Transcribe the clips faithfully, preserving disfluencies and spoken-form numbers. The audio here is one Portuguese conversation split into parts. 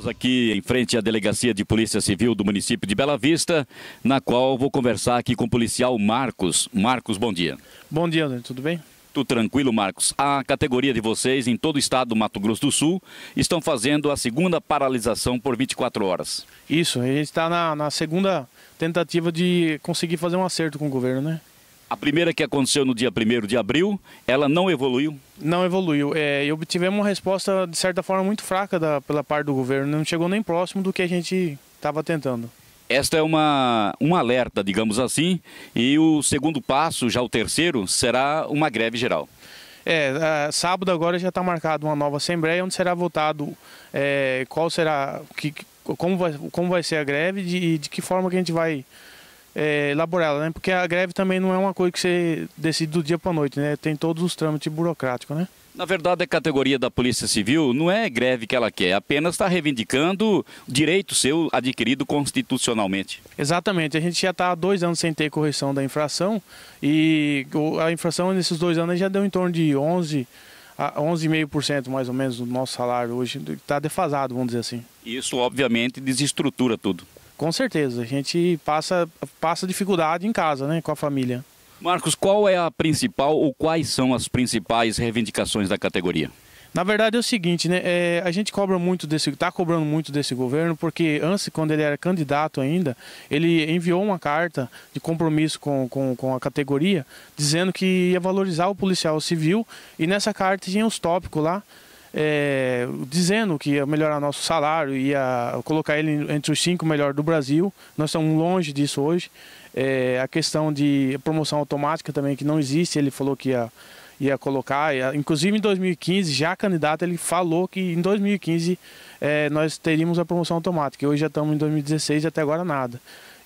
Estamos aqui em frente à Delegacia de Polícia Civil do município de Bela Vista, na qual vou conversar aqui com o policial Marcos. Marcos, bom dia. Bom dia, André. Tudo bem? Tudo tranquilo, Marcos. A categoria de vocês em todo o estado do Mato Grosso do Sul estão fazendo a segunda paralisação por vinte e quatro horas. Isso, a gente está na, na segunda tentativa de conseguir fazer um acerto com o governo, né? A primeira, que aconteceu no dia primeiro de abril, ela não evoluiu? Não evoluiu. É, e obtivemos uma resposta, de certa forma, muito fraca da, pela parte do governo. Não chegou nem próximo do que a gente estava tentando. Esta é uma, um alerta, digamos assim, e o segundo passo, já o terceiro, será uma greve geral. É, sábado agora já está marcado uma nova assembleia, onde será votado é, qual será, que, como, vai, como vai ser a greve e de, de que forma que a gente vai é, elaborá-la, né? Porque a greve também não é uma coisa que você decide do dia para a noite, né? Tem todos os trâmites burocráticos, né? Na verdade, a categoria da Polícia Civil não é greve que ela quer, apenas está reivindicando direito seu adquirido constitucionalmente. Exatamente, a gente já está há dois anos sem ter correção da infração e a infração nesses dois anos já deu em torno de onze a onze vírgula cinco por cento mais ou menos do nosso salário hoje, está defasado, vamos dizer assim. Isso, obviamente, desestrutura tudo. Com certeza, a gente passa, passa dificuldade em casa, né, com a família. Marcos, qual é a principal ou quais são as principais reivindicações da categoria? Na verdade é o seguinte, né? É, a gente cobra muito desse, está cobrando muito desse governo, porque antes, quando ele era candidato ainda, ele enviou uma carta de compromisso com, com, com a categoria, dizendo que ia valorizar o policial civil, e nessa carta tinha os tópicos lá, é, dizendo que ia melhorar nosso salário, ia colocar ele entre os cinco melhores do Brasil. Nós estamos longe disso hoje. É, a questão de promoção automática também, que não existe, ele falou que ia, ia colocar, ia, inclusive em dois mil e quinze, já candidato, ele falou que em dois mil e quinze é, nós teríamos a promoção automática, e hoje já estamos em dois mil e dezesseis e até agora nada.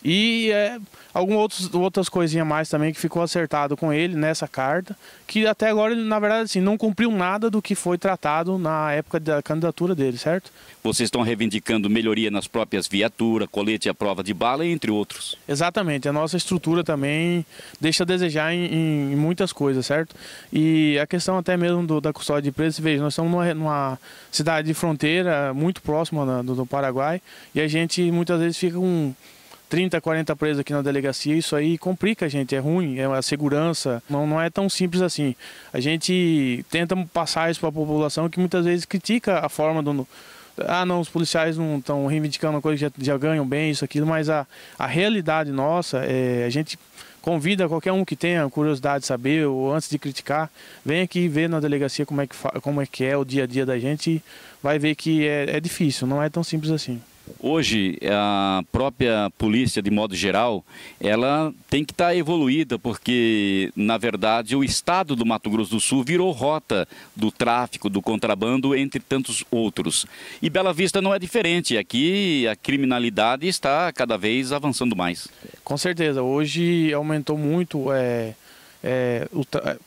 E é, algumas outros, outras coisinhas mais também que ficou acertado com ele nessa carta, que até agora ele, na verdade, assim, não cumpriu nada do que foi tratado na época da candidatura dele, certo? Vocês estão reivindicando melhoria nas próprias viaturas, colete à prova de bala, entre outros. Exatamente, a nossa estrutura também deixa a desejar em, em muitas coisas, certo? E a questão até mesmo do, da custódia de presos, veja, nós estamos numa, numa cidade de fronteira muito próxima na, do, do Paraguai, e a gente muitas vezes fica com trinta, quarenta presos aqui na delegacia. Isso aí complica a gente, é ruim, é a segurança, não, não é tão simples assim. A gente tenta passar isso para a população, que muitas vezes critica a forma do... Ah, não, os policiais não estão reivindicando uma coisa, já, já ganham bem, isso, aquilo, mas a, a realidade nossa, é, a gente convida qualquer um que tenha curiosidade de saber, ou antes de criticar, vem aqui ver na delegacia como é que, como é, que é o dia a dia da gente, e vai ver que é, é difícil, não é tão simples assim. Hoje, a própria polícia, de modo geral, ela tem que estar evoluída, porque, na verdade, o estado do Mato Grosso do Sul virou rota do tráfico, do contrabando, entre tantos outros. E Bela Vista não é diferente. Aqui a criminalidade está cada vez avançando mais. Com certeza. Hoje aumentou muito é, é, o,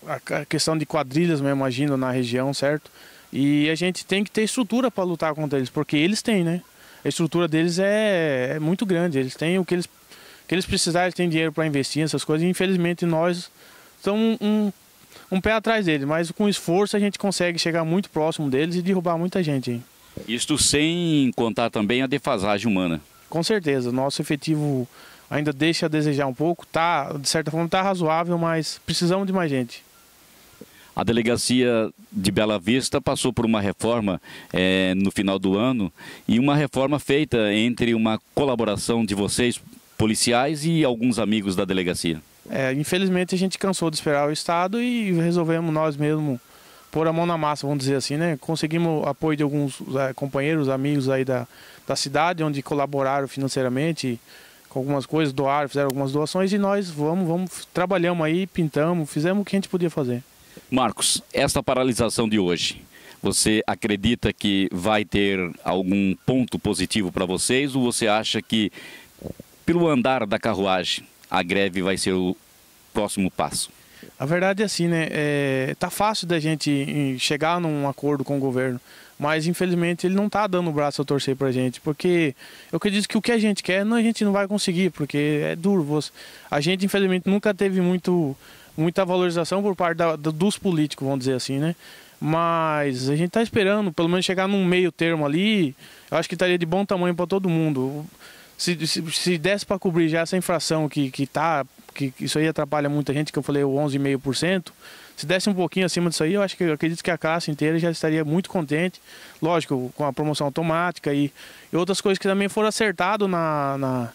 a questão de quadrilhas mesmo agindo na região, certo? E a gente tem que ter estrutura para lutar contra eles, porque eles têm, né? A estrutura deles é, é muito grande, eles têm o que eles, que eles precisarem, eles têm dinheiro para investir nessas coisas, e infelizmente nós estamos um, um, um pé atrás deles, mas com esforço a gente consegue chegar muito próximo deles e derrubar muita gente. Hein? Isto sem contar também a defasagem humana. Com certeza, nosso efetivo ainda deixa a desejar um pouco, tá, de certa forma está razoável, mas precisamos de mais gente. A delegacia de Bela Vista passou por uma reforma é, no final do ano, e uma reforma feita entre uma colaboração de vocês, policiais, e alguns amigos da delegacia. É, infelizmente a gente cansou de esperar o Estado e resolvemos nós mesmos pôr a mão na massa, vamos dizer assim, né? Conseguimos apoio de alguns é, companheiros, amigos aí da, da cidade, onde colaboraram financeiramente com algumas coisas, doaram, fizeram algumas doações, e nós vamos, vamos, trabalhamos aí, pintamos, fizemos o que a gente podia fazer. Marcos, esta paralisação de hoje, você acredita que vai ter algum ponto positivo para vocês, ou você acha que, pelo andar da carruagem, a greve vai ser o próximo passo? A verdade é assim, né? É, tá fácil da gente chegar num acordo com o governo, mas infelizmente ele não tá dando o braço a torcer pra gente, porque eu acredito que o que a gente quer, não, a gente não vai conseguir, porque é duro. A gente infelizmente nunca teve muito... muita valorização por parte da, dos políticos, vamos dizer assim, né? mas a gente está esperando, pelo menos chegar num meio termo ali, eu acho que estaria de bom tamanho para todo mundo. Se, se, se desse para cobrir já essa infração que, que tá, que isso aí atrapalha muita gente, que eu falei o onze vírgula cinco por cento, se desse um pouquinho acima disso aí, eu acho que eu acredito que a classe inteira já estaria muito contente, lógico, com a promoção automática e, e outras coisas que também foram acertado na, na,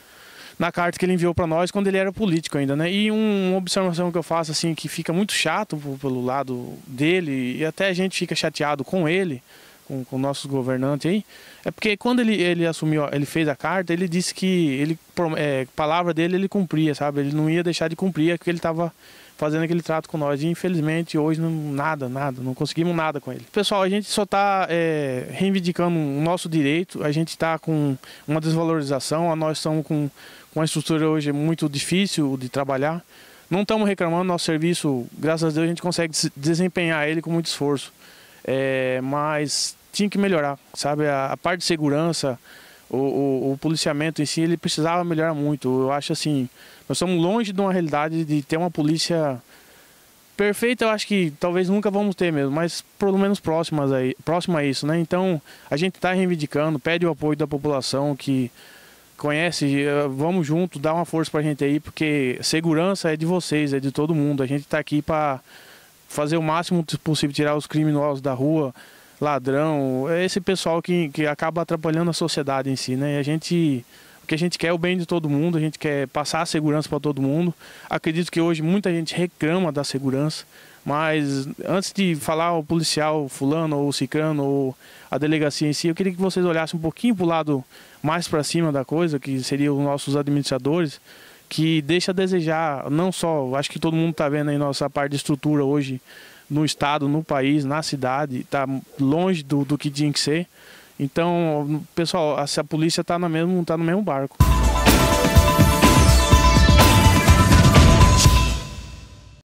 na carta que ele enviou para nós quando ele era político ainda, né? E um, uma observação que eu faço, assim, que fica muito chato pelo lado dele e até a gente fica chateado com ele, com, com nossos governantes aí, é porque quando ele, ele assumiu, ele fez a carta, ele disse que ele, é, palavra dele ele cumpria, sabe? Ele não ia deixar de cumprir, porque ele estava fazendo aquele trato com nós. E infelizmente hoje não, nada, nada, não conseguimos nada com ele. Pessoal, a gente só está é, reivindicando o nosso direito, a gente está com uma desvalorização, nós estamos com, com uma estrutura hoje muito difícil de trabalhar. Não estamos reclamando, nosso serviço, graças a Deus, a gente consegue desempenhar ele com muito esforço. É, mas tinha que melhorar, sabe? A, a parte de segurança, o, o, o policiamento em si, ele precisava melhorar muito. Eu acho assim, nós estamos longe de uma realidade de ter uma polícia perfeita, eu acho que talvez nunca vamos ter mesmo, mas pelo menos próximas aí, próxima a isso, né? Então, a gente está reivindicando, pede o apoio da população que conhece, vamos junto, dá uma força pra gente aí, porque segurança é de vocês, é de todo mundo. A gente está aqui para fazer o máximo possível, tirar os criminosos da rua, ladrão, é esse pessoal que, que acaba atrapalhando a sociedade em si, né? E a gente, o que a gente quer é o bem de todo mundo, a gente quer passar a segurança para todo mundo. Acredito que hoje muita gente reclama da segurança, mas antes de falar o policial fulano ou o cicrano ou a delegacia em si, eu queria que vocês olhassem um pouquinho para o lado mais para cima da coisa, que seriam os nossos administradores, que deixa a desejar, não só, acho que todo mundo está vendo aí nossa parte de estrutura hoje no estado, no país, na cidade, está longe do, do que tinha que ser. Então, pessoal, a, a polícia está no mesmo, tá no mesmo barco.